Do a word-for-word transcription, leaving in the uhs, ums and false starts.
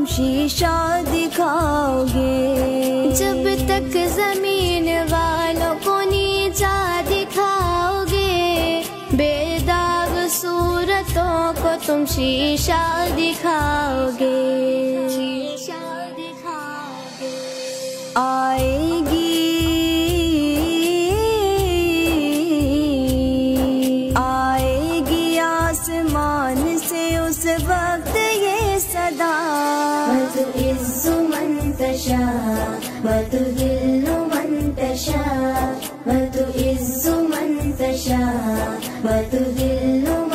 تم شیشہ دکھاؤ گے، جب تک زمین والوں کو نیچا دکھاؤ گے، بے داغ صورتوں کو تم شیشہ دکھاؤ گے، شیشہ دکھاؤ گے۔ آئے گی آئے گی آسمان سے اس وقت یہ صدا، وَتُعِزُّ مَن تَشَاءُ وَتُذِلُّ مَن تَشَاءُ، وَتُعِزُّ مَن تَشَاءُ وَتُذِلُّ